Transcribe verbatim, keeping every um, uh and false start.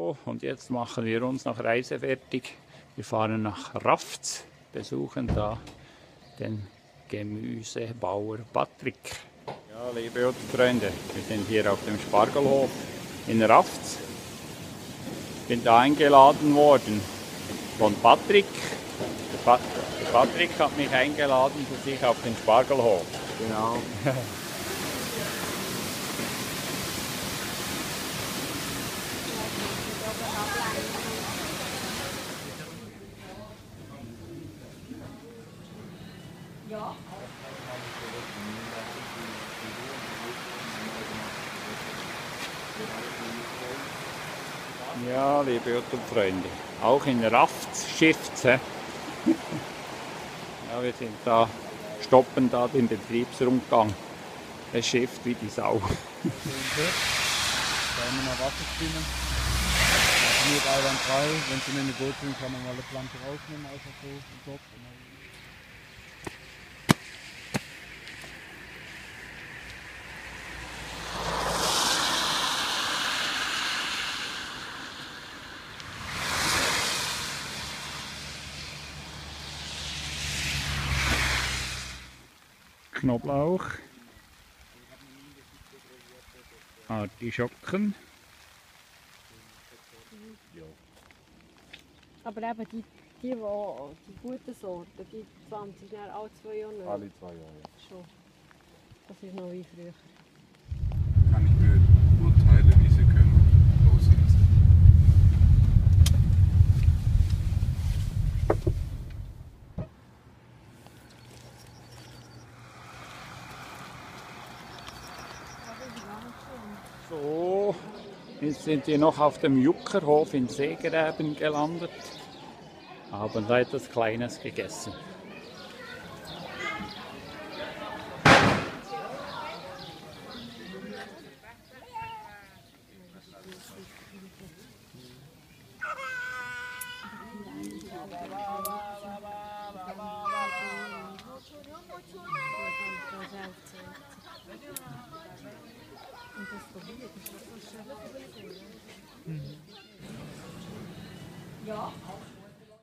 So, und jetzt machen wir uns noch reisefertig. Wir fahren nach Rafts, besuchen da den Gemüsebauer Patrick. Ja, liebe Freunde, wir sind hier auf dem Spargelhof in Rafts. Ich bin da eingeladen worden von Patrick. Der, Pat der Patrick hat mich eingeladen zu sich auf den Spargelhof. Genau. Ja. Ja, liebe YouTube-Freunde, auch in Rafts schifft's. Ja, wir sind da, stoppen da den Betriebsrundgang. Es schifft wie die Sau. Da immer noch Wasser spielen. Nur einwandfrei. Wenn Sie in die Boot sind, kann man mal eine Planke rausnehmen, einfach so im Topf. Knoblauch, Artischocken. Aber eben die, die, die, die guten Sorten, die pflanzen sich dann alle zwei Jahre neu. Alle zwei Jahre. Schon. Das ist noch wie früher. Kann ich mir urteilen, wie sie können lossetzen. So, jetzt sind wir noch auf dem Juckerhof in Seegräben gelandet, haben da etwas Kleines gegessen. Ja.